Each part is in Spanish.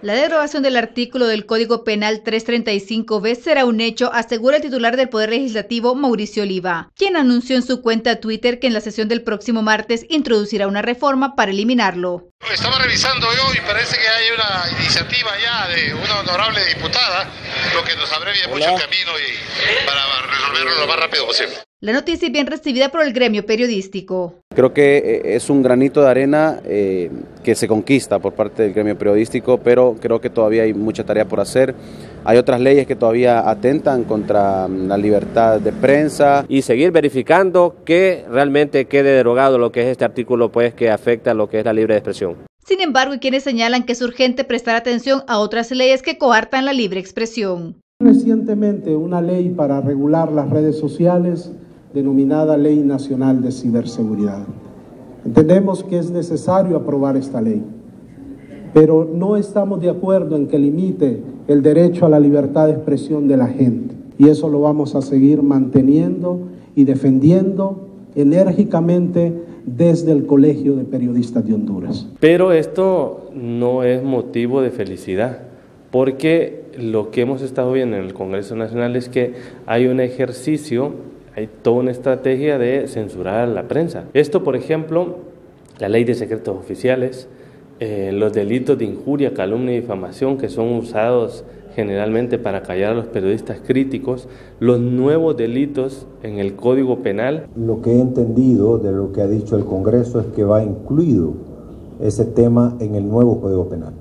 La derogación del artículo del Código Penal 335b será un hecho, asegura el titular del Poder Legislativo, Mauricio Oliva, quien anunció en su cuenta Twitter que en la sesión del próximo martes introducirá una reforma para eliminarlo. Estaba revisando yo y parece que hay una iniciativa ya de una honorable diputada, lo que nos abrevia mucho el camino y para resolverlo lo más rápido posible. La noticia es bien recibida por el gremio periodístico. Creo que es un granito de arena que se conquista por parte del gremio periodístico, pero creo que todavía hay mucha tarea por hacer. Hay otras leyes que todavía atentan contra la libertad de prensa. Y seguir verificando que realmente quede derogado lo que es este artículo, pues que afecta a lo que es la libre expresión. Sin embargo, hay quienes señalan que es urgente prestar atención a otras leyes que coartan la libre expresión. Recientemente una ley para regular las redes sociales, denominada Ley Nacional de Ciberseguridad. Entendemos que es necesario aprobar esta ley, pero no estamos de acuerdo en que limite el derecho a la libertad de expresión de la gente. Y eso lo vamos a seguir manteniendo y defendiendo enérgicamente desde el Colegio de Periodistas de Honduras. Pero esto no es motivo de felicidad, porque lo que hemos estado viendo en el Congreso Nacional es que hay un ejercicio, hay toda una estrategia de censurar a la prensa. Esto, por ejemplo, la ley de secretos oficiales, los delitos de injuria, calumnia y difamación que son usados generalmente para callar a los periodistas críticos, los nuevos delitos en el Código Penal. Lo que he entendido de lo que ha dicho el Congreso es que va incluido ese tema en el nuevo Código Penal.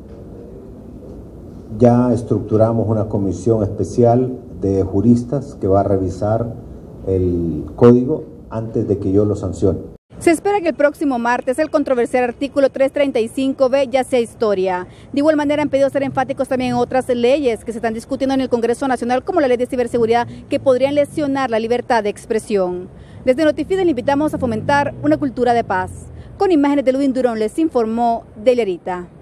Ya estructuramos una comisión especial de juristas que va a revisar el código antes de que yo lo sancione. Se espera que el próximo martes el controversial artículo 335b ya sea historia. De igual manera han pedido ser enfáticos también en otras leyes que se están discutiendo en el Congreso Nacional, como la ley de ciberseguridad, que podrían lesionar la libertad de expresión. Desde Notifide le invitamos a fomentar una cultura de paz. Con imágenes de Ludwig Durón les informó Delia Rita.